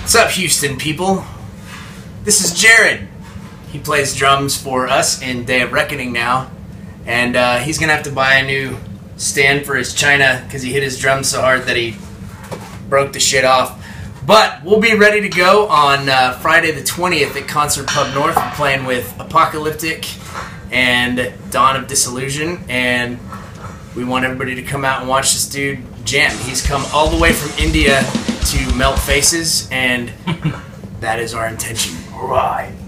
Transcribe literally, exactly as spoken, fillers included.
What's up, Houston people? This is Jared. He plays drums for us in Day of Reckoning now, and uh, he's gonna have to buy a new stand for his China because he hit his drums so hard that he broke the shit off. But we'll be ready to go on uh, Friday the twentieth at Concert Pub North. We're playing with Apocalyptic and Dawn of Disillusion, and we want everybody to come out and watch this dude jam. He's come all the way from India to melt faces, and that is our intention. All right.